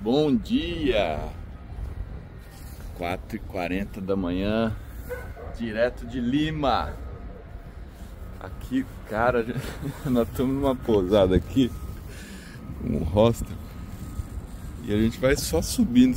Bom dia! 4h40 da manhã, direto de Lima. Aqui, cara, nós estamos numa pousada aqui, um hostel, e a gente vai só subindo.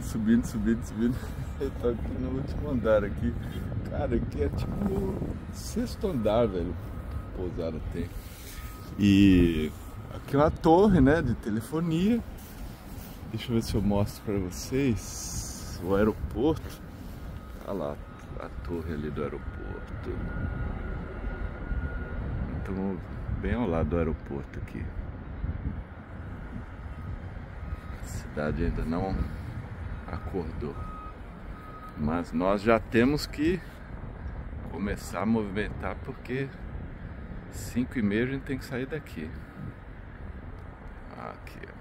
Eu tô aqui no último andar aqui. Cara, aqui é tipo sexto andar, velho, a pousada tem. E aqui é uma torre, né, de telefonia. Deixa eu ver se eu mostro pra vocês o aeroporto. Olha lá a torre ali do aeroporto. Estamos bem ao lado do aeroporto aqui. A cidade ainda não acordou, mas nós já temos que começar a movimentar, porque 5h30 a gente tem que sair daqui. Aqui, ó.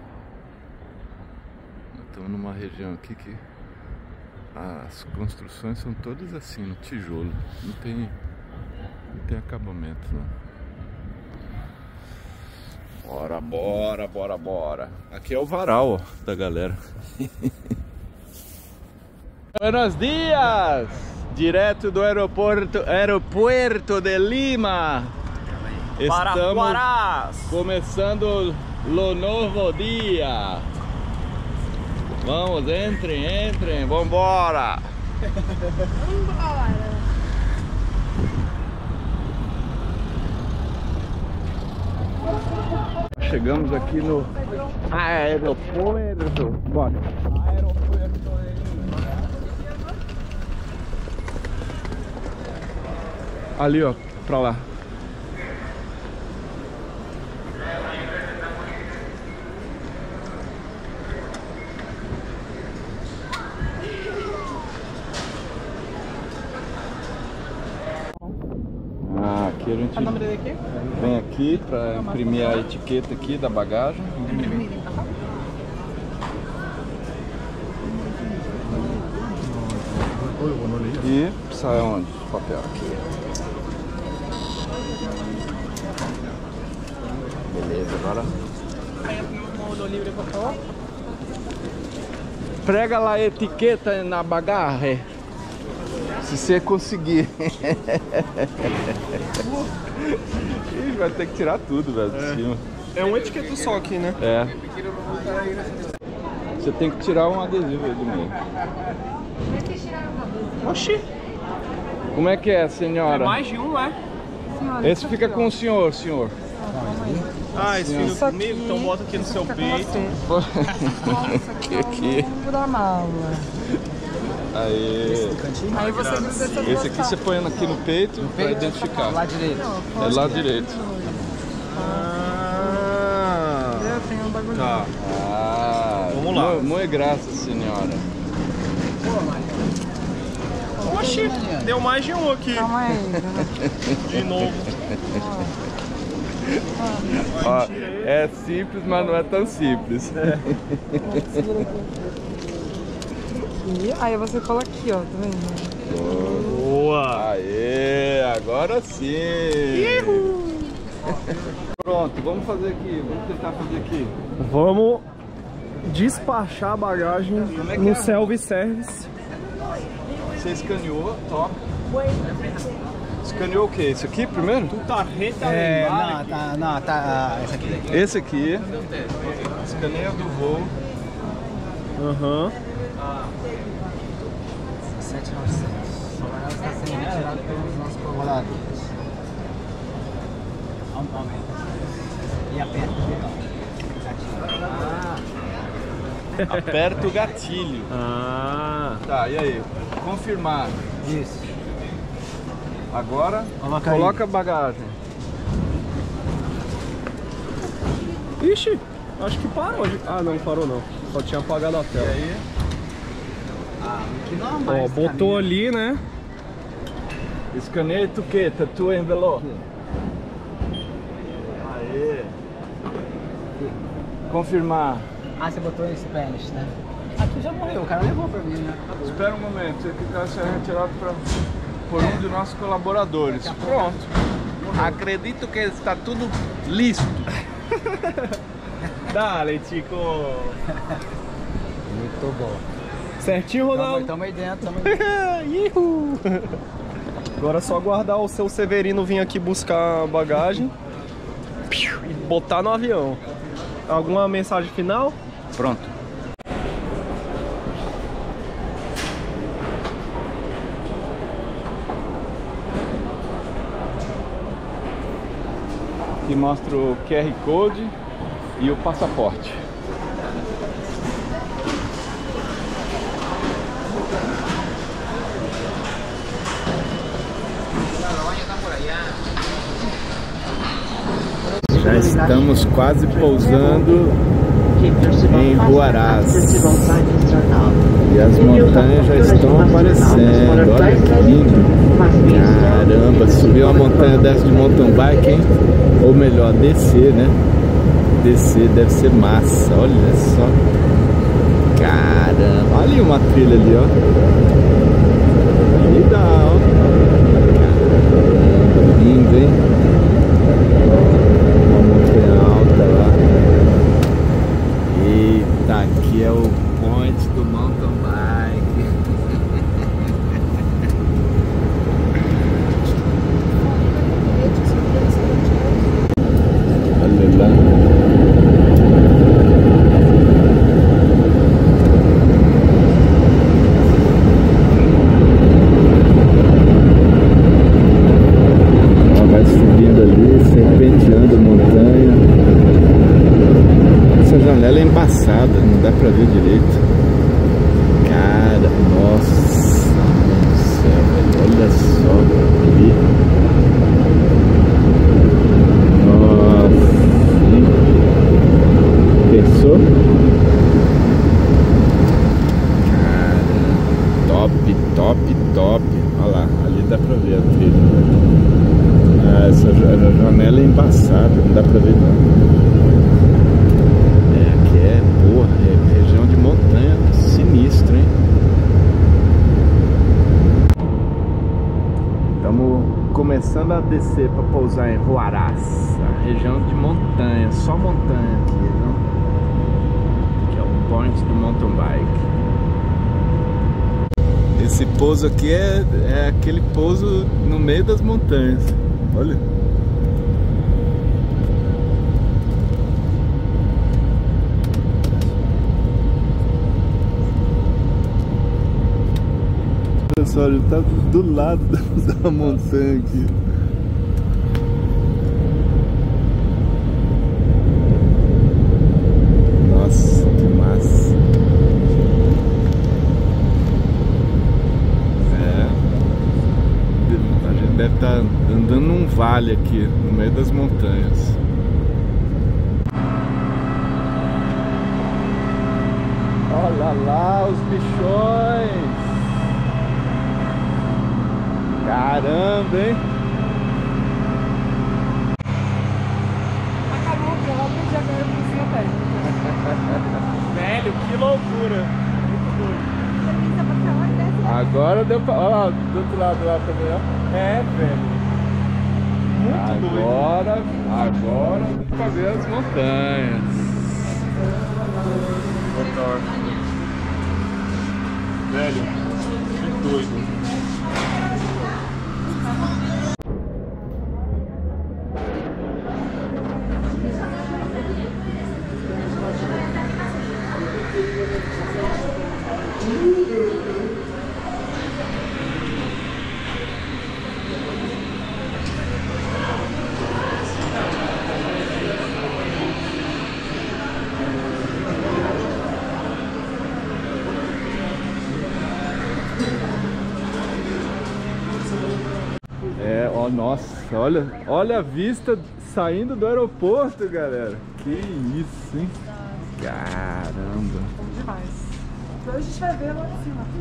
Estamos numa região aqui que as construções são todas assim, no tijolo. Não tem acabamento, não. Bora. Aqui é o varal, ó, da galera. Buenos dias! Direto do aeroporto de Lima. Estamos começando o novo dia. Vamos, entrem, vambora! Chegamos aqui no aeroporto. Bora! Ali, ó, pra lá. Aqui a gente vem aqui para imprimir a etiqueta aqui da bagagem. E sai onde? O papel aqui. Beleza, agora. Prega lá a etiqueta na bagagem. Se você conseguir. Ih, vai ter que tirar tudo, velho, de cima. É uma etiqueta só aqui, né? É. Você tem que tirar um adesivo aí do meio. Oxi! Como é que é, senhora? É mais de um, é? Esse fica com o senhor. Ah, esse fica comigo, então bota aqui no seu peito. Aqui. Da mala. Aí Você esse aqui você põe aqui no peito para identificar. Lá direito. É lado direito. Eu tenho um bagulho. Tá. Vamos lá. Muito graça, senhora. Oxi, deu mais de um aqui. Calma aí. De novo. Ó, é simples, mas não é tão simples. E aí você cola aqui, ó, tá vendo? Boa! Aê, agora sim! Pronto, vamos fazer aqui, vamos tentar fazer aqui. Vamos despachar a bagagem no self-service. Você escaneou, top. Escaneou o que? Esse aqui primeiro? Tá retalhado. Tá. Esse aqui. Esse aqui. Escaneio do voo. Aham. 7.900. Ela está sendo retirada pelos nossos colaboradores. Aumenta. E aperta o botão. Aperta o gatilho. Tá, e aí? Confirmar. Isso. Agora, coloca a bagagem. Ixi, acho que parou. Ah, não parou não. Só tinha apagado a E tela. aí? Que normal. Ó, botou ali, né? Escaneia a etiqueta, tu envelope. Aê. Confirmar. Ah, você botou em Spanish, né? Aqui já morreu, o cara levou pra mim, né? Acabou. Espera um momento, isso aqui vai ser retirado por um de nossos colaboradores. Pronto. Acredito que está tudo listo. Dale, Tico. Muito bom. Certinho, Ronaldo? Tamo aí dentro, tamo aí dentro. Agora é só aguardar o seu Severino vir aqui buscar a bagagem e botar no avião. Alguma mensagem final? Pronto. Que mostra o QR Code e o passaporte. Já estamos quase pousando em Huaraz. E as montanhas já estão aparecendo. Olha que lindo. Caramba, subir uma montanha dessa de mountain bike, hein? Ou melhor, descer, né? Descer deve ser massa. Olha só. Caramba. Olha ali uma trilha ali, ó. Ali dá, ó. Caramba, lindo, hein? Uma montanha alta lá. Eita, aqui é o point do mountain bike. Olha lá. Vai subindo ali, serpenteando a montanha. Essa janela é embaçada, não dá pra ver direito. Cara, nossa do céu, velho. Olha só ali. Nossa. Pensou? Cara, top, top, top. Olha lá, ali dá pra ver a trilha. Essa janela é embaçada, não dá pra ver não. Aqui é, porra, é região de montanha sinistra, hein? Estamos começando a descer para pousar em Huaraz, a região de montanha, só montanha aqui, não? Que é o point do mountain bike. Esse pouso aqui é aquele pouso no meio das montanhas. Olha. Olha só, ele tá do lado da montanha aqui. Nossa, que massa. A gente deve estar andando num vale aqui, no meio das montanhas. Olha lá os bichões! Caramba, hein? Acabou o bloco e agora eu consigo a pé. Velho, que loucura! Agora deu pra... Olha lá, do outro lado lá também, ó. É, velho. Muito doido. Agora deu pra ver as montanhas. Velho, que doido. Ó, nossa, olha a vista saindo do aeroporto, galera. Que isso, hein? Caramba. Demais. Hoje a gente vai ver lá em cima.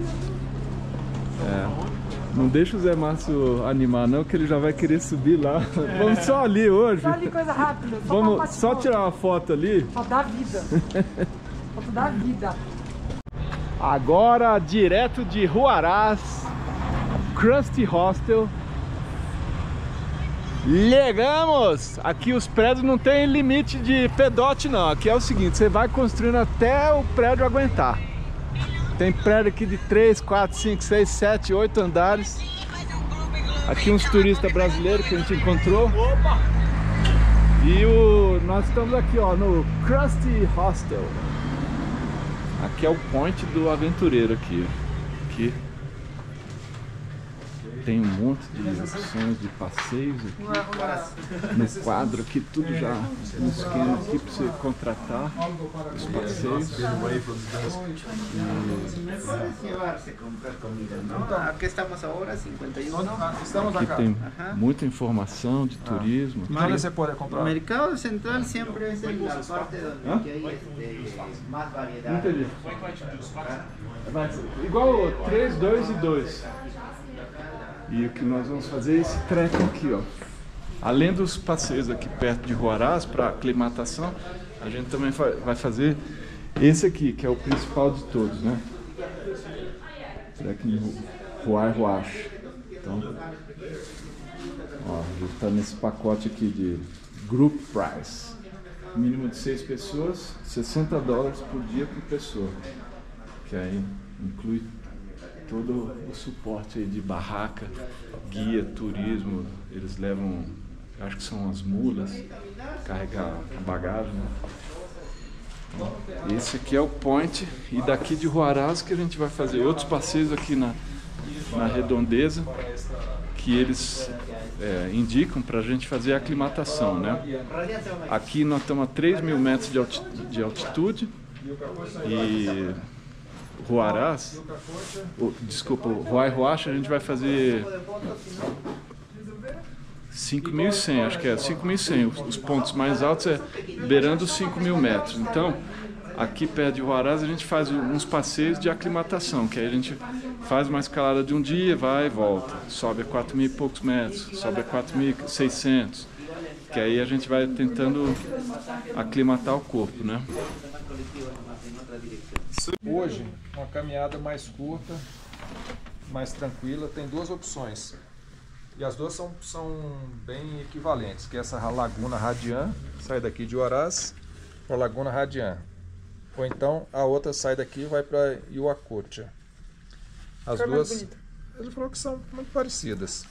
Não deixa o Zé Márcio animar não, que ele já vai querer subir lá. Vamos só ali hoje. Só ali, coisa rápida. Vamos só tirar uma foto ali. Foto da vida. Foto da vida. Agora, direto de Huaraz, Krusty Hostel. Chegamos! Aqui os prédios não tem limite de pedote não. Aqui é o seguinte, você vai construindo até o prédio aguentar. Tem prédio aqui de 3, 4, 5, 6, 7, 8 andares. Aqui uns turistas brasileiros que a gente encontrou. E nós estamos aqui, ó, no Krusty Hostel. Aqui é o point do aventureiro aqui. Aqui tem um monte de opções de passeios aqui. No quadro aqui, tudo já no esquema aqui para você contratar os passeios. Aqui estamos agora, 51. Aqui tem muita informação de turismo. Onde você pode comprar? O mercado central sempre é a parte onde hay mais variedade. Entendi. Igual 3, 2 e 2. E o que nós vamos fazer é esse treco aqui, ó. Além dos passeios aqui perto de Huaraz para aclimatação, a gente também vai fazer esse aqui, que é o principal de todos, né? Treco em Huaraz. Então, ó, a gente está nesse pacote aqui de Group Price. Mínimo de 6 pessoas, $60 por dia por pessoa. Que aí inclui todo o suporte aí de barraca, guia, turismo. Eles levam, acho que são as mulas, carregar a bagagem, né? Então, esse aqui é o point, e daqui de Huaraz que a gente vai fazer outros passeios aqui na redondeza, que eles indicam para a gente fazer a aclimatação, né? Aqui nós estamos a 3.000 metros de altitude e Huaraz, Huaraz a gente vai fazer 5.100, acho que é 5.100. Os pontos mais altos é beirando os 5.000 metros. Então, aqui perto de Huaraz a gente faz uns passeios de aclimatação, que aí a gente faz uma escalada de um dia, vai e volta. Sobe a 4.000 e poucos metros, sobe a 4.600, que aí a gente vai tentando aclimatar o corpo, né? Hoje, uma caminhada mais curta, mais tranquila, tem duas opções. E as duas são bem equivalentes, que é essa Laguna Radian, sai daqui de Huaraz, para Laguna Radian. Ou então a outra sai daqui e vai para Iuacocha. As duas, ele falou que são muito parecidas.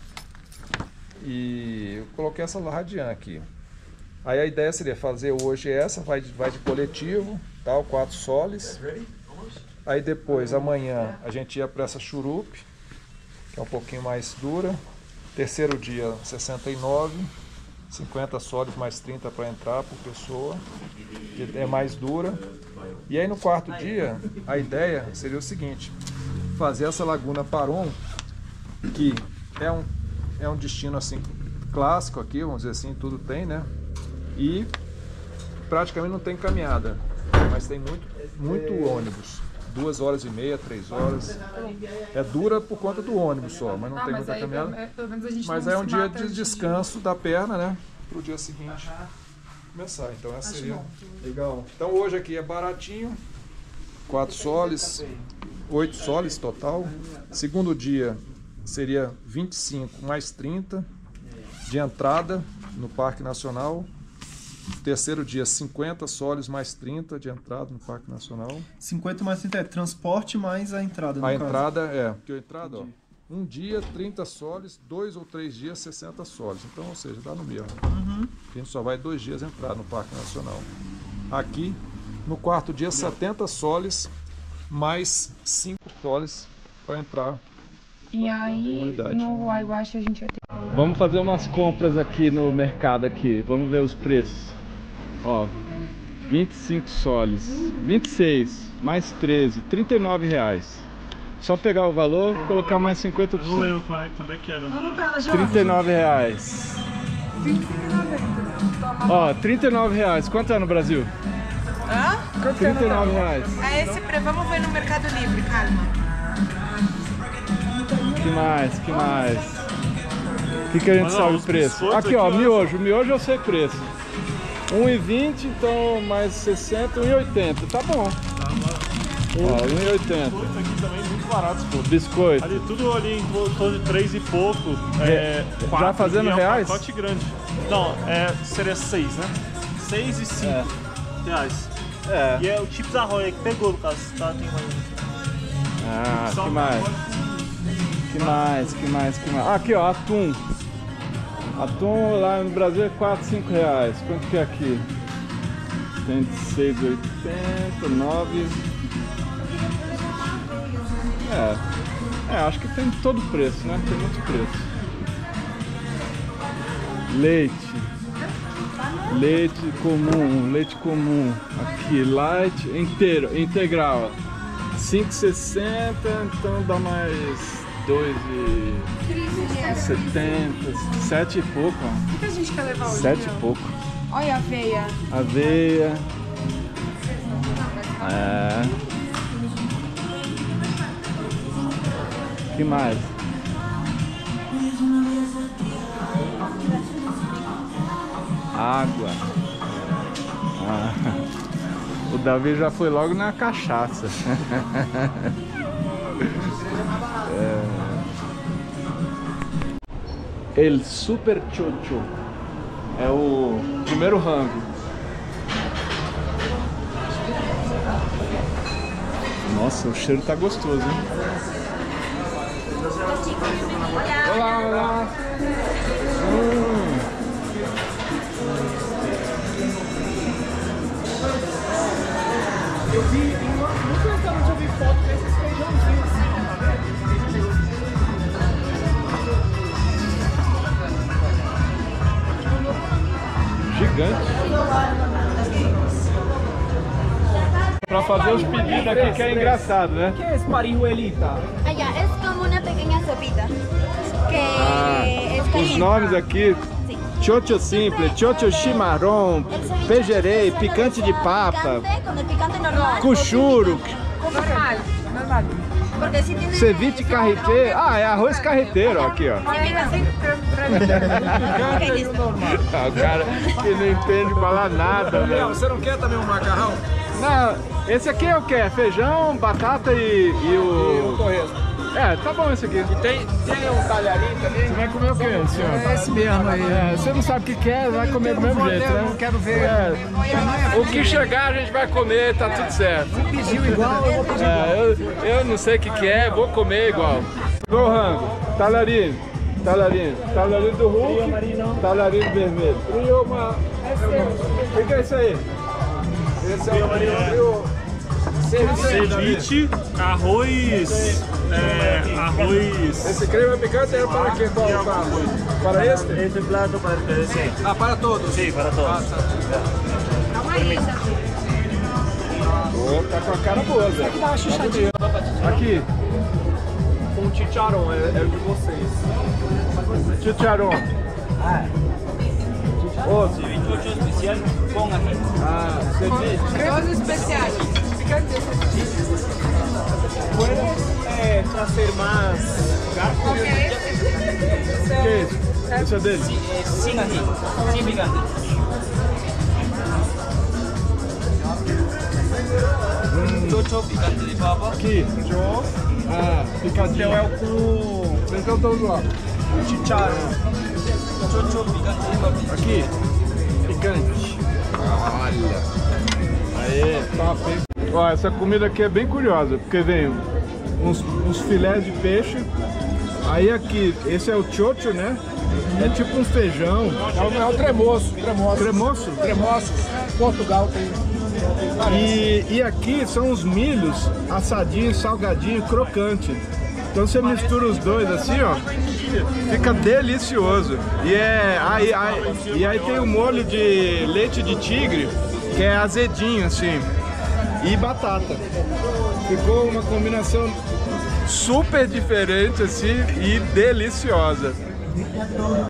E eu coloquei essa Radian aqui. Aí a ideia seria fazer hoje essa, vai de coletivo, tal, 4 soles. Aí depois, amanhã, a gente ia para essa Churupe, que é um pouquinho mais dura. Terceiro dia, 69, 50 soles mais 30 para entrar por pessoa, que é mais dura. E aí no quarto dia, a ideia seria o seguinte, fazer essa Laguna Paron, que é um destino assim clássico aqui, vamos dizer assim, tudo tem, né? E praticamente não tem caminhada, mas tem muito ônibus. 2 horas e meia, 3 horas. É dura por conta do ônibus só, mas não tem muita caminhada. Mas é um dia de descanso da perna, né? Para o dia seguinte começar. Então essa seria legal. Então hoje aqui é baratinho, 4 soles, 8 soles total. Segundo dia seria 25 mais 30 de entrada no Parque Nacional. Terceiro dia, 50 soles mais 30 de entrada no Parque Nacional. 50 mais 30 é transporte mais a entrada, no A caso. entrada porque a entrada, ó, um dia 30 soles, 2 ou 3 dias 60 soles. Então, ou seja, dá no mesmo. A gente só vai 2 dias entrar no Parque Nacional. Aqui, no quarto dia, 70 soles mais 5 soles para entrar. E aí, no Huaraz a gente vai ter... Vamos fazer umas compras aqui no mercado aqui. Vamos ver os preços. Ó, 25 soles, 26 mais 13, R$39. Só pegar o valor, colocar mais 50%. Eu também quero. R$39. Ó, R$39. Quanto é no Brasil? Hã? R$39. É esse preço. Vamos ver no Mercado Livre, calma. Que mais? Que mais? O que a gente sabe o preço? Aqui, ó, miojo. Miojo eu sei preço. R$1,20, então mais 60, R$1,80. Tá bom. Ó, 1,80. Biscoito aqui também muito barato, pô. Biscoito. Ali, tudo ali em torno de 3 e pouco. Já fazendo reais? Pacote grande. Não, seria 6, né? 6 e 5 reais. É. E é o Chips Ahoy que pegou, no caso, tá? Tem mais. Ah, que mais? Que mais? Aqui, ó, atum. Atum lá no Brasil é 4, 5 reais. Quanto que é aqui? Tem de 6,80, 9. Acho que tem de todo preço, né? Tem muito preço. Leite comum. Aqui, light, integral. 5,60, então dá mais 2,70, 7 e pouco, ó. O que a gente quer levar hoje? 7 e pouco. Olha a aveia. Aveia. Que mais? Água. O Davi já foi logo na cachaça. El Super Chocho. É o primeiro rango. Nossa, o cheiro tá gostoso, hein? Olá. Eu vi, no restaurante eu vi foto desses feijãozinhos assim, tá vendo? Gigante. Pra fazer os pedidos aqui que é engraçado, né? O que é esse parihuelita? Allá es como una pequeña sopita que es Os caliente. nomes aqui: Sí. chocho simples, chocho chimarrón, El ceviche pejerei, es picante de papa, picante, con el picante normal. cuchuro, Normal. Porque si tiene ceviche carreteiro. Ah, é arroz carreteiro, ó, aqui, ó. Ok, listo. O cara que não entende falar nada, velho. Você não quer também um macarrão? Não, esse aqui é o que? Feijão, batata e o... Torresmo. Tá bom esse aqui. Tem um talharim também? Você vai comer o que, senhor? É esse mesmo aí. Você não sabe o que quer, vai comer do mesmo jeito, né? Não quero ver. O que chegar a gente vai comer, tá tudo certo. Pediu igual, eu vou pedir igual. Eu não sei o que é, vou comer igual. Qual rango? Talharino do Hulk, talharino vermelho. O que é isso aí? Esse é o Ceviche, arroz. Esse creme picante é para quê? Para este? Este plato para sim. Ah, para todos? Sim, para todos. Tá com a cara boa, Zé. Dá uma chuchadinha. Aqui, Com chicharrón, é de vocês. chicharrón. Outro. Ceviche especial com ají. Ceviche. Todos especiais. Puedes trazer mais Qual que é esse? O que é isso? Esse é dele? Sem ají, sem picante. Chocho picante de papa. Aqui. Picadinho. é o com Esse é o do lado. chicharrón. Chocho picante de papa. Aqui. Picante. Olha. Aê, top, hein? Ó, essa comida aqui é bem curiosa, porque vem uns filés de peixe. Aí aqui, esse é o chocho, né? É tipo um feijão. É o tremoço. Cremoso? Tremoço. Portugal tem. E aqui são os milhos assadinhos, salgadinho, crocante. Então você mistura os dois assim, ó, fica delicioso. E aí tem o molho de leite de tigre, que é azedinho assim, e batata. Ficou uma combinação super diferente assim e deliciosa.